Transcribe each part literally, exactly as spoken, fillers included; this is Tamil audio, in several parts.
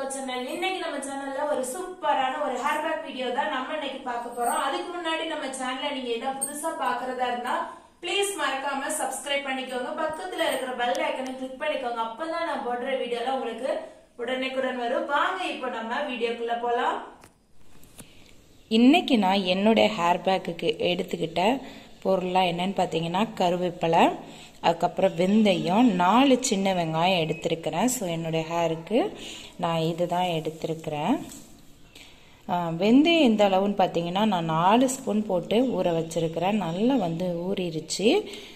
our channel. இன்னைக்கு நம்ம சேனல்ல ஒரு சூப்பரான ஒரு ஹேர் பேக் வீடியோ தான் நம்ம இன்னைக்கு பார்க்க போறோம். அதுக்கு முன்னாடி நம்ம சேனலை நீங்க ஏதாவது புதுசா பார்க்கறதா இருந்தா ப்ளீஸ் மறக்காம சப்ஸ்கிரைப் பண்ணிக்கோங்க. பக்கத்துல இருக்கிற பெல் ஐகானை கிளிக் பண்ணிக்கோங்க. அப்பதான் நான் போடுற வீடியோல உங்களுக்கு உடனேக்குடன் வரும். வாங்க இப்போ நம்ம வீடியோக்குள்ள போலாம். இன்னைக்கு நான் என்னோட ஹேர் பேக்குக்கு எடுத்துக்கிட்ட பொருளாக என்னன்னு பார்த்தீங்கன்னா கருவேப்பிலை, அதுக்கப்புறம் வெந்தயம், நாலு சின்ன வெங்காயம் எடுத்திருக்கிறேன். ஸோ என்னுடைய ஹேருக்கு நான் இது தான் எடுத்திருக்கிறேன். வெந்தயம் எந்த அளவுன்னு பார்த்தீங்கன்னா நான் நாலு ஸ்பூன் போட்டு ஊற வச்சிருக்கிறேன். நல்லா வந்து ஊறிடுச்சு.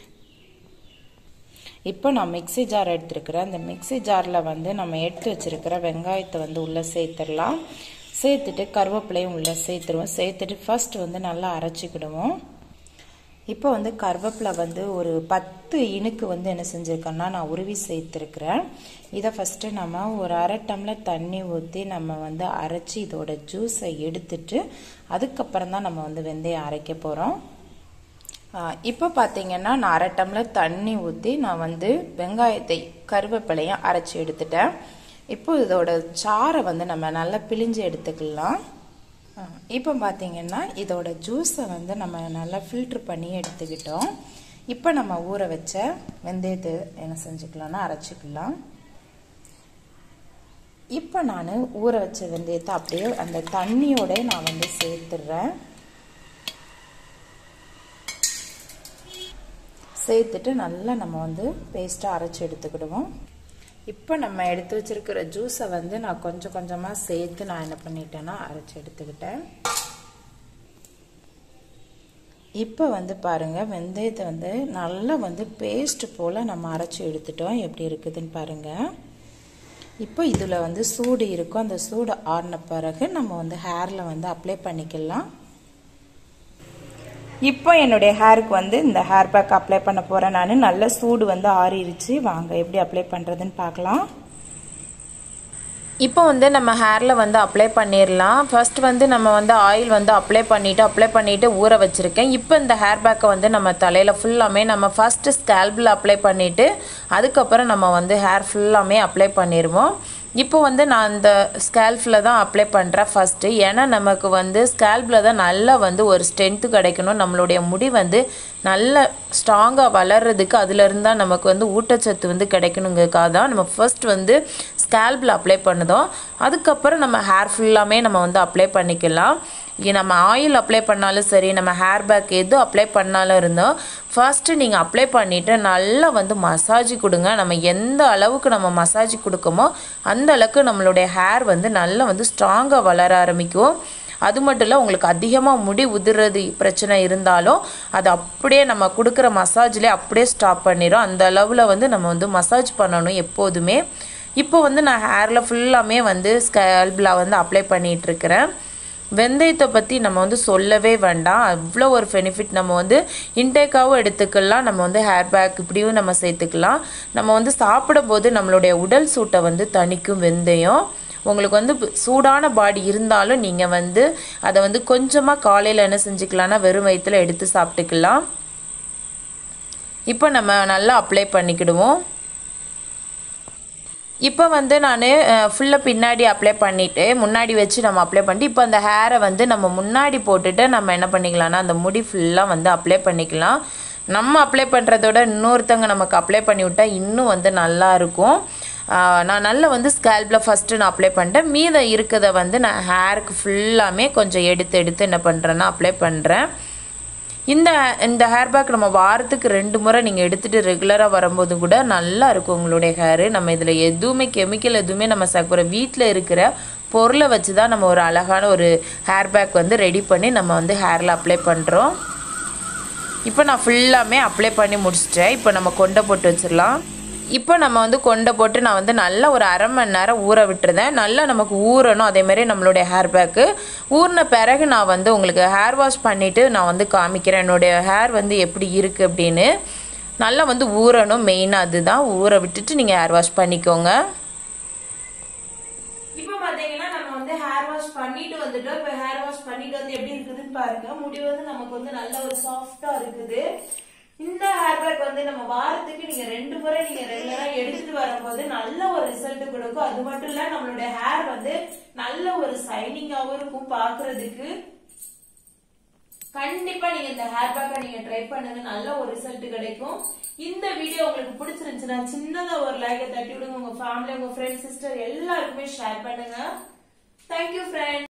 இப்போ நான் மிக்சி ஜார் எடுத்துருக்கிறேன். இந்த மிக்சி ஜாரில் வந்து நம்ம எடுத்து வச்சிருக்கிற வெங்காயத்தை வந்து உள்ளே சேர்த்துடலாம். சேர்த்துட்டு கருவேப்பிலையும் உள்ளே சேர்த்துருவோம். சேர்த்துட்டு ஃபர்ஸ்ட் வந்து நல்லா அரைச்சிக்கிடுவோம். இப்போ வந்து கருவேப்பிலை வந்து ஒரு பத்து இனுக்கு வந்து என்ன செஞ்சுருக்கேன்னா நான் உருவி சேர்த்துருக்கிறேன். இதை ஃபஸ்ட்டு நம்ம ஒரு அரை டம்ளர் தண்ணி ஊற்றி நம்ம வந்து அரைச்சி இதோட ஜூஸை எடுத்துட்டு அதுக்கப்புறம் தான் நம்ம வந்து வெந்தயம் அரைக்க போகிறோம். இப்போ பார்த்தீங்கன்னா நான் அரை டம்ளர் தண்ணி ஊற்றி நான் வந்து வெங்காயத்தை கருவேப்பிலையும் அரைச்சி எடுத்துட்டேன். இப்போ இதோட சாறை வந்து நம்ம நல்லா பிழிஞ்சு எடுத்துக்கலாம். இப்போ பார்த்தீங்கன்னா இதோட ஜூஸை வந்து நம்ம நல்லா ஃபில்ட்ரு பண்ணி எடுத்துக்கிட்டோம். இப்போ நம்ம ஊற வச்ச வெந்தயத்தை என்ன செஞ்சுக்கலாம்னா அரைச்சிக்கலாம். இப்போ நான் ஊற வச்ச வெந்தயத்தை அப்படியே அந்த தண்ணியோட நான் வந்து சேர்த்துடுறேன். சேர்த்துட்டு நல்லா நம்ம வந்து பேஸ்ட்டாக அரைச்சி எடுத்துக்கிடுவோம். இப்போ நம்ம எடுத்து வச்சிருக்கிற ஜூஸை வந்து நான் கொஞ்சம் கொஞ்சமாக சேர்த்து நான் என்ன பண்ணிட்டேன்னா அரைச்சி எடுத்துக்கிட்டேன். இப்போ வந்து பாருங்கள் வெந்தயத்தை வந்து நல்லா வந்து பேஸ்ட் போல் நம்ம அரைச்சி எடுத்துட்டோம். எப்படி இருக்குதுன்னு பாருங்கள். இப்போ இதில் வந்து சூடு இருக்கும். அந்த சூடு ஆறின பிறகு நம்ம வந்து ஹேரில் வந்து அப்ளை பண்ணிக்கலாம். இப்போ என்னுடைய ஹேருக்கு வந்து இந்த ஹேர் பேக் அப்ளை பண்ண போகிறேன். நான் நல்ல சூடு வந்து ஆறிடுச்சு. வாங்க எப்படி அப்ளை பண்ணுறதுன்னு பார்க்கலாம். இப்போ வந்து நம்ம ஹேரில் வந்து அப்ளை பண்ணிடலாம். ஃபர்ஸ்ட் வந்து நம்ம வந்து ஆயில் வந்து அப்ளை பண்ணிவிட்டு அப்ளை பண்ணிவிட்டு ஊற வச்சுருக்கேன். இப்போ இந்த ஹேர் பேக்கை வந்து நம்ம தலையில் ஃபுல்லாமே நம்ம ஃபஸ்ட்டு ஸ்கேல்பில் அப்ளை பண்ணிவிட்டு அதுக்கப்புறம் நம்ம வந்து ஹேர் ஃபுல்லாமே அப்ளை பண்ணிடுவோம். இப்போ வந்து நான் இந்த ஸ்கேல்ஃபில் தான் அப்ளை பண்ணுறேன் ஃபஸ்ட்டு. ஏன்னா நமக்கு வந்து ஸ்கேல்பில் தான் நல்லா வந்து ஒரு ஸ்ட்ரென்த்து கிடைக்கணும். நம்மளுடைய முடி வந்து நல்ல ஸ்ட்ராங்காக வளர்கிறதுக்கு அதிலிருந்து தான் நமக்கு வந்து ஊட்டச்சத்து வந்து கிடைக்கணுங்கிறதுக்காக தான் நம்ம ஃபர்ஸ்ட் வந்து ஸ்கேல்பில் அப்ளை பண்ணுதோம். அதுக்கப்புறம் நம்ம ஹேர் ஃபுல்லாமே நம்ம வந்து அப்ளை பண்ணிக்கலாம். நம்ம ஆயில் அப்ளை பண்ணாலும் சரி, நம்ம ஹேர் பேக் எது அப்ளை பண்ணாலும் இருந்தோம் ஃபர்ஸ்ட்டு நீங்கள் அப்ளை பண்ணிவிட்டு நல்லா வந்து மசாஜ் கொடுங்க. நம்ம எந்த அளவுக்கு நம்ம மசாஜ் கொடுக்கமோ அந்த அளவுக்கு நம்மளுடைய ஹேர் வந்து நல்லா வந்து ஸ்ட்ராங்காக வளர ஆரம்பிக்கும். அது மட்டும் இல்லை, உங்களுக்கு அதிகமாக முடி உதிர்றது பிரச்சனை இருந்தாலும் அது அப்படியே நம்ம கொடுக்குற மசாஜ்லேயே அப்படியே ஸ்டாப் பண்ணிடும். அந்த அளவில் வந்து நம்ம வந்து மசாஜ் பண்ணணும் எப்போதுமே. இப்போ வந்து நான் ஹேரில் ஃபுல்லாமே வந்து ஸ்கேல்பில் வந்து அப்ளை பண்ணிகிட்ருக்கிறேன். வெந்தயத்தை பற்றி நம்ம வந்து சொல்லவே வேண்டாம். அவ்வளோ ஒரு பெனிஃபிட். நம்ம வந்து இன்டேக்காகவும் எடுத்துக்கலாம். நம்ம வந்து ஹேர் பேக் இப்படியும் நம்ம சேர்த்துக்கலாம். நம்ம வந்து சாப்பிடும்போது நம்மளுடைய உடல் சூட்டை வந்து தணிக்கும் வெந்தயம். உங்களுக்கு வந்து சூடான பாடி இருந்தாலும் நீங்கள் வந்து அதை வந்து கொஞ்சமாக காலையில் என்ன செஞ்சுக்கலாம்னா வெறும் வயிற்றில் எடுத்து சாப்பிட்டுக்கலாம். இப்போ நம்ம நல்லா அப்ளை பண்ணிக்கிடுவோம். இப்போ வந்து நான் ஃபுல்லாக பின்னாடி அப்ளை பண்ணிவிட்டு முன்னாடி வச்சு நம்ம அப்ளை பண்ணிட்டு இப்போ அந்த ஹேரை வந்து நம்ம முன்னாடி போட்டுட்டு நம்ம என்ன பண்ணிக்கலாம்னா அந்த முடி ஃபுல்லாக வந்து அப்ளை பண்ணிக்கலாம். நம்ம அப்ளை பண்ணுறதோட இன்னொருத்தவங்க நமக்கு அப்ளை பண்ணி விட்டால் இன்னும் வந்து நல்லா இருக்கும். நான் நல்லா வந்து ஸ்கேல்பில் ஃபஸ்ட்டு நான் அப்ளை பண்ணிட்டேன். மீதம் இருக்கிறத வந்து நான் ஹேருக்கு ஃபுல்லாமே கொஞ்சம் எடுத்து எடுத்து என்ன பண்ணுறேன்னா அப்ளை பண்ணுறேன். இந்த இந்த ஹேர் பேக் நம்ம வாரத்துக்கு ரெண்டு முறை நீங்கள் எடுத்துகிட்டு ரெகுலராக வரும்போது கூட நல்லா இருக்கும் உங்களுடைய ஹேரு. நம்ம இதில் எதுவுமே கெமிக்கல் எதுவுமே நம்ம சேர்க்குற வீட்டில் இருக்கிற பொருளை வச்சு தான் நம்ம ஒரு அழகான ஒரு ஹேர் பேக் வந்து ரெடி பண்ணி நம்ம வந்து ஹேரில் அப்ளை பண்ணுறோம். இப்போ நான் ஃபுல்லாமே அப்ளை பண்ணி முடிச்சிட்டேன். இப்போ நம்ம கொண்டை போட்டு வச்சிடலாம். இப்போ நம்ம வந்து கொண்டை போட்டு நான் வந்து நல்லா ஒரு அரை மணி நேரம் ஊற விட்டுருந்தேன். நல்லா நமக்கு ஊறணும். அதேமாதிரி நம்மளுடைய ஹேர் பேக்கு ஊறின பிறகு நான் வந்து உங்களுக்கு ஹேர் வாஷ் பண்ணிவிட்டு நான் வந்து காமிக்கிறேன் என்னுடைய ஹேர் வந்து எப்படி இருக்குது அப்படின்னு. நல்லா வந்து ஊறணும். மெயினாக அதுதான். ஊற விட்டுட்டு நீங்கள் ஹேர் வாஷ் பண்ணிக்கோங்க. இப்போ பார்த்தீங்கன்னா நம்ம வந்து ஹேர் வாஷ் பண்ணிட்டு வந்துட்டோம். இப்போ ஹேர் வாஷ் பண்ணிட்டு வந்து எப்படி இருக்குதுன்னு பாருங்க. முடி வந்து நமக்கு வந்து நல்ல ஒரு சாஃப்டா இருக்குது. இந்த ஹேர் பேக் வந்து நம்ம வாரத்துக்கு நீங்க ரெண்டு முறை நீங்க ரெகுலரா எடுத்துட்டு வரும்போது நல்ல ஒரு ரிசல்ட் கொடுக்கும். அது மட்டும் இல்ல நம்மளுடைய ஹேர் வந்து நல்ல ஒரு சைனிங்காவும் இருக்கும் பாக்குறதுக்கு. கண்டிப்பா நீங்க இந்த ஹேர் பேக்கை நீங்க ட்ரை பண்ணுங்க, நல்ல ஒரு ரிசல்ட் கிடைக்கும். இந்த வீடியோ உங்களுக்கு பிடிச்சிருந்துச்சுன்னா சின்னதா ஒரு லைக்கை தட்டி விடுங்க. உங்க ஃபேமிலி, உங்க ஃப்ரெண்ட்ஸ், சிஸ்டர் எல்லாருக்குமே ஷேர் பண்ணுங்க. Thank you friends.